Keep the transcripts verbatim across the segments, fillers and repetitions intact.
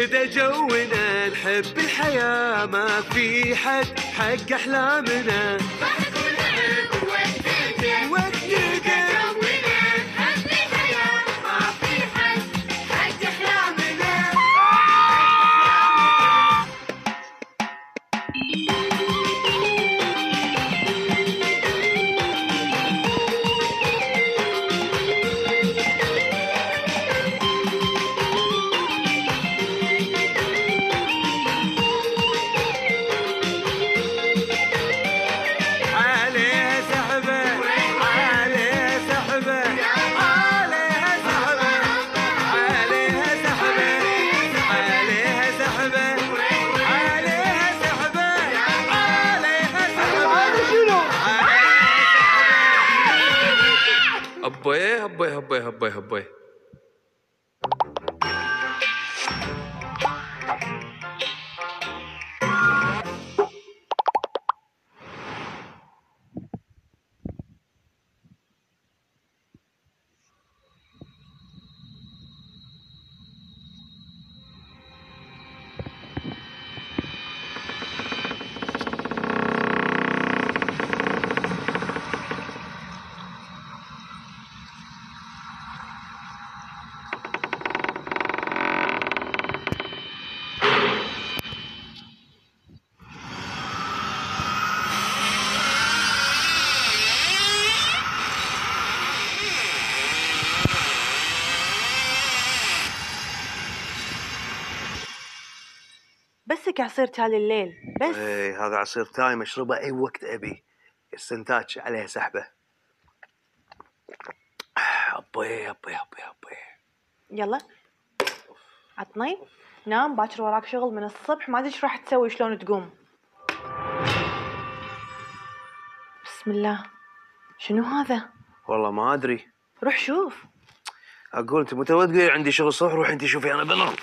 كذا جونا نحب الحياة ما في حد حق أحلامنا ضحك ولعب وقتنا وقتنا جونا نحب الحياة ما في حد حق أحلامنا. هبي هبي هبي هبي هبي بسك عصير تالي الليل بس. ايه هذا عصير تايم اشربه اي وقت ابي. السنتاج عليه سحبه. ابي ابي ابي ابي يلا عطني نام باكر وراك شغل من الصبح ما ادري ايش راح تسوي شلون تقوم. بسم الله شنو هذا؟ والله ما ادري. روح شوف. اقول انت مو تو تقولي عندي شغل الصبح روح انت شوفي انا بنام.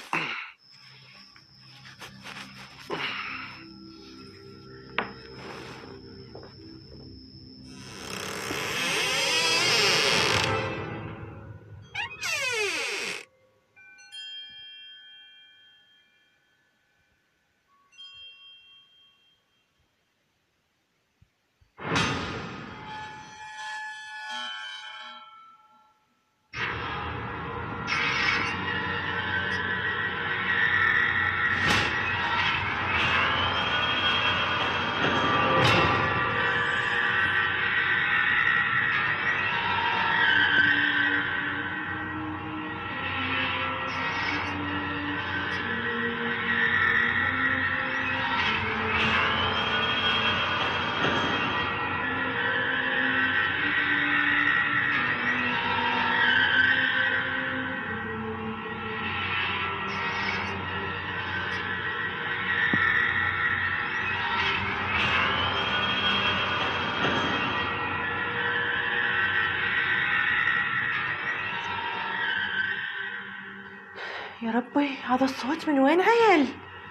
يا ربي هذا الصوت من وين عيل؟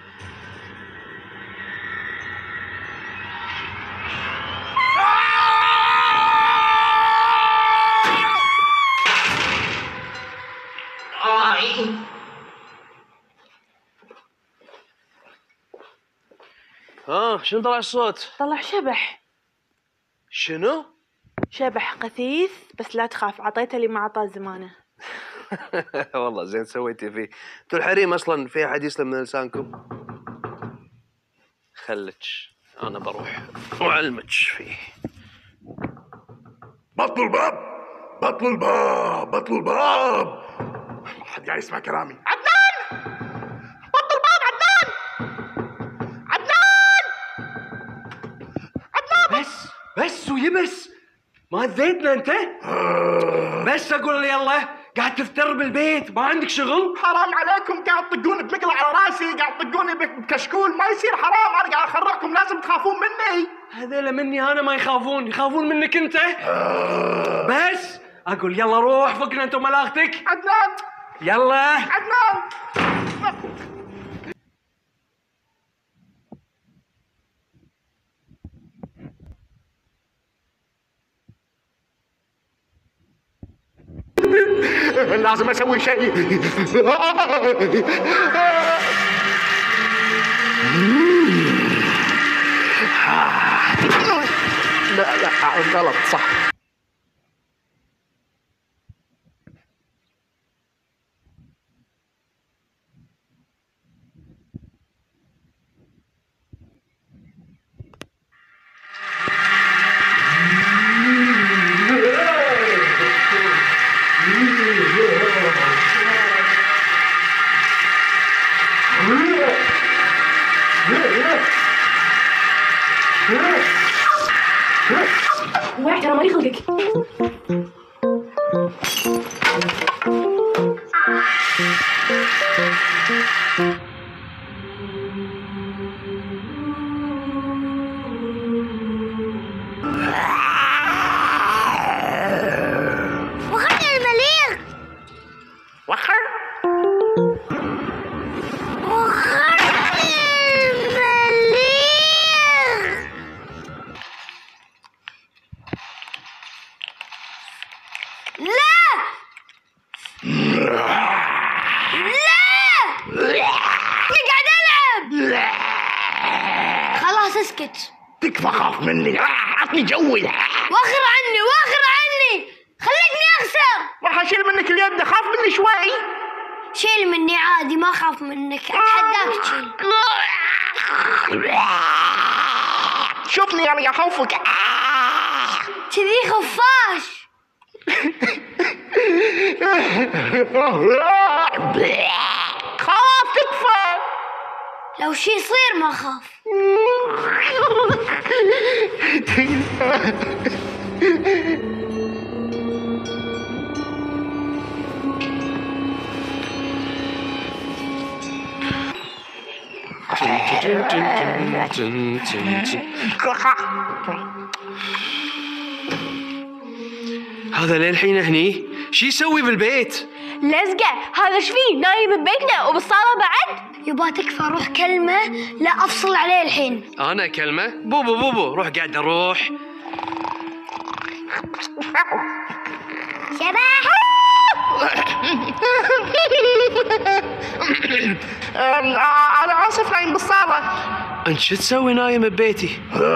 ها شنو طلع الصوت؟ طلع شبح. شنو؟ شبح قثيث بس لا تخاف عطيته اللي ما عطاه زمانه. والله زين سويتي فيه. انتوا الحريم اصلا في احد يسلم من لسانكم؟ خلك انا بروح واعلمك فيه. بطلوا الباب بطلوا الباب بطلوا الباب. ما حد قاعد يسمع كلامي. عدنان بطل الباب. عدنان عدنان عدنان بس بس ويبس ما هذيتنا انت. بس اقول يلا قاعد تفتر بالبيت ما عندك شغل. حرام عليكم قاعد تطقوني بمقلع على راسي قاعد تطقوني بكشكول ما يصير حرام. انا قاعد اخرعكم لازم تخافون مني. هذول مني انا ما يخافون يخافون منك انت. بس اقول يلا روح فكنا انت وملاختك. عدنان يلا عدنان. لازم اسوي شيء. غلط صح. واحد ترى مالي خلقك. وخر المليغ. وخر وخر المليغ. لا لا أنا قاعد ألعب. خلاص اسكت. تكفى خاف مني. عطني جوي. وخر عني وخر عني خليتني أخسر. راح اشيل منك اليد. خاف مني شوي. شيل مني عادي ما أخاف منك. أتحداك تشيل. شوفني يعني اخوفك. كذي خفاش. خاف تكفى. لو شي يصير ما أخاف. هذا للحين هني شي يسوي بالبيت؟ لزقة، هذا ايش فيه؟ نايم ببيتنا وبالصالة بعد؟ يبا تكفى روح كلمة لا أفصل عليه الحين. انا كلمه؟ بوبو بوبو روح قاعد اروح. شبح. انا اسف نايم بالصالة. انت شو تسوي نايم ببيتي؟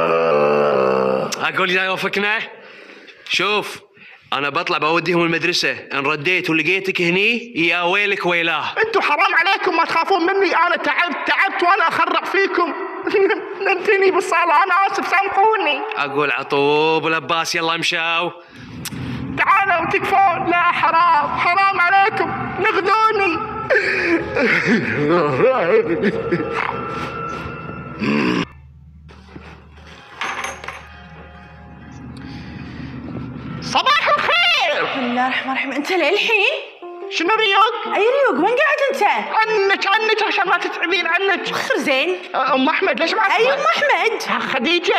اقول يا وفكنا. شوف انا بطلع بوديهم المدرسه، ان رديت ولقيتك هني يا ويلك ويلاه. انتوا حرام عليكم ما تخافون مني. انا تعبت تعبت وانا اخرع فيكم. نمتني بالصالة. انا اسف سامحوني. اقول عطوب ولباس يلا مشاو. تعالوا تكفون. لا حرام حرام عليكم نغدوني. صباح الخير. بسم الله الرحمن الرحيم. انت للحين؟ شنو ريوق؟ اي ريوق؟ وين قاعد انت؟ عنك عنك عشان ما تتعبين عنك. خر زين. ام احمد ليش ما اي ام احمد؟ خديجه.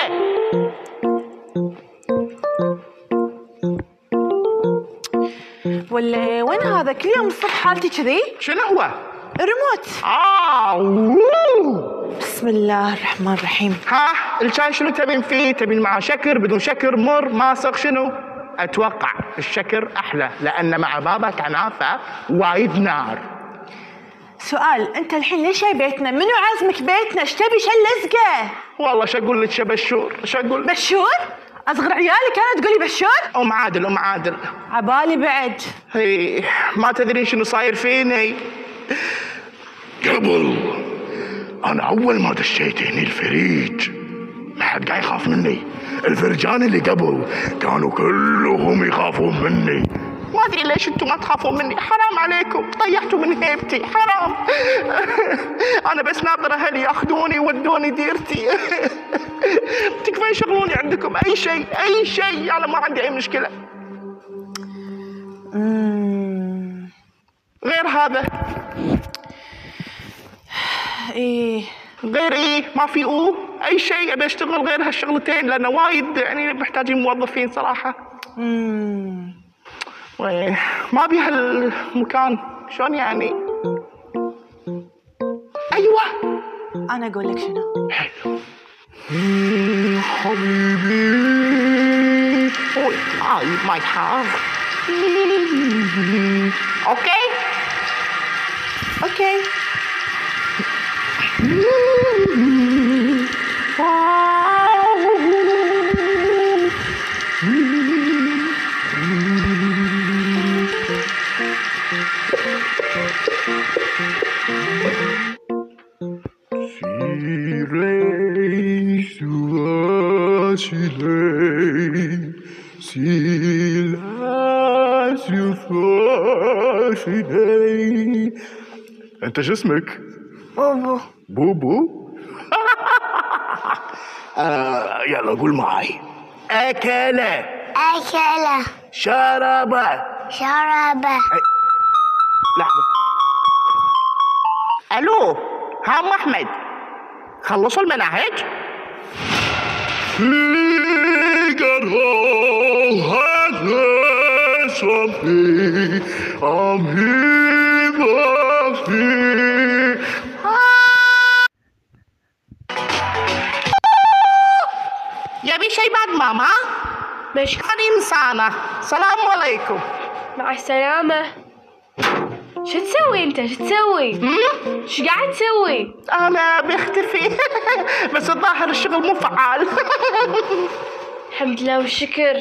ولا وين هذا؟ كل يوم الصبح حالتي كذي؟ شنو هو؟ ريموت. اه أوه. بسم الله الرحمن الرحيم. ها الشاي شنو تبين فيه؟ تبين معه شكر بدون شكر مر ماسخ شنو؟ اتوقع الشكر احلى لان مع بابا كنافه وايد نار. سؤال، انت الحين ليش جاي بيتنا؟ منو عازمك بيتنا؟ ايش تبي؟ شو اللزقه؟ والله شو اقول لك يا بشور؟ شو اقول؟ بشور؟ اصغر عيالي كانت تقولي بشور؟ ام عادل ام عادل. عبالي بعد. هي ما تدرين شنو صاير فيني. قبل انا اول ما دشيت هني الفريج ما حد قاعد يخاف مني. الفرجان اللي قبل كانوا كلهم يخافون مني. ما ادري ليش انتم ما تخافون مني. حرام عليكم طيحتوا من هيبتي. حرام. انا بس ناطر اهلي ياخذوني يودوني ديرتي. تكفى يشغلوني عندكم اي شيء اي شيء. انا ما عندي اي مشكله. اممم غير هذا. ايه غير ايه ما في او اي شيء. ابي اشتغل غير هالشغلتين لانه وايد يعني محتاجين موظفين صراحه. اممم ما ابي هالمكان. شلون يعني؟ ايوه انا اقول لك شنو. حلو. حبيبي هاي ماي هارت. اوكي اوكي. سيري سواشلي سيلا سواشلي. انت جسمك بوبو. بوبو. آه يلا قول معي. أكل أكل شرب شرب. لحظة. ألو هم أحمد، خلصوا المناهج؟ يبي شي بعد ماما؟ مش كان إنسانة. السلام عليكم. مع السلامة. شو تسوي انت؟ شو تسوي؟ شو قاعد تسوي؟ أنا بختفي. بس الظاهر الشغل مو فعال. الحمد لله والشكر.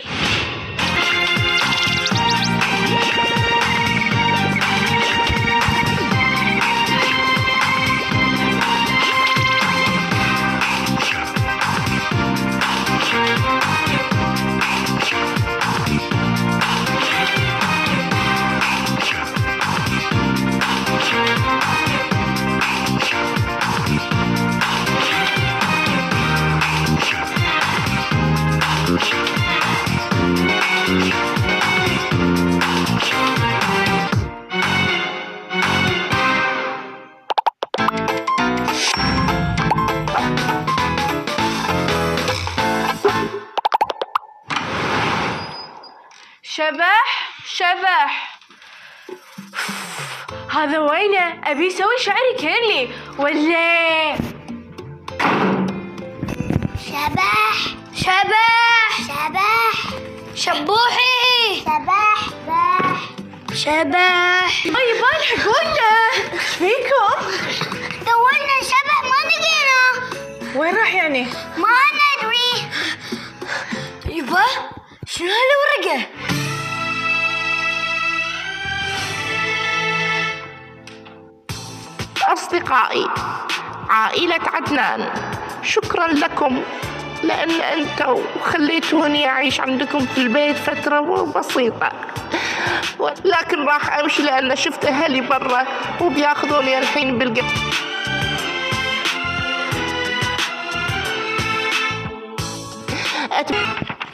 شبح شبح. هذا وينه؟ أبي أسوي شعري كيرلي ولا؟ شبح شبح شبح شبوحي شبح شبح شبح. طيب الحقونا، ايش فيكم؟ دورنا شبح ما لقينا. وين راح يعني؟ ما ندري. يبا شنو هالورقة؟ أصدقائي عائلة عدنان، شكرا لكم لأن أنتوا خليتوني أعيش عندكم في البيت فترة بسيطة، لكن راح أمشي لأن شفت أهلي برا وبياخذوني الحين بالقط. أت...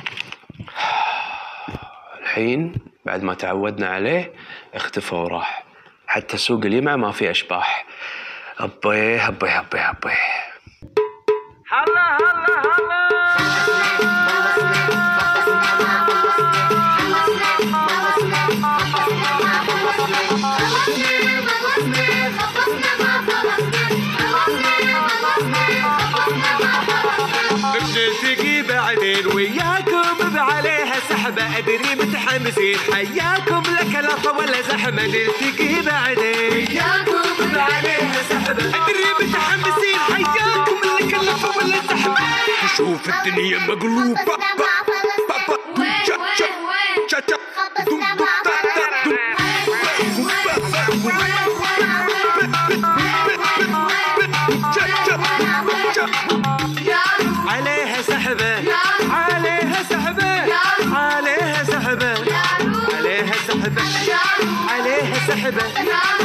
الحين بعد ما تعودنا عليه اختفى وراح. حتى سوق اليمع ما في أشباح. أبي أبي أبي أبي. هلا هلا هلا. بنلتقي بعدين وياكم بعليها سحبة، أدري متحمسين حياكم لكلافة ولا زحمة. نلتقي بعدين وياكم بعليها سحبة، أدري متحمسين حياكم لكلافة ولا زحمة. نشوف الدنيا مقلوبة. عليها سحبة عليها سحبة عليها سحبة عليها سحبة عليها سحبة.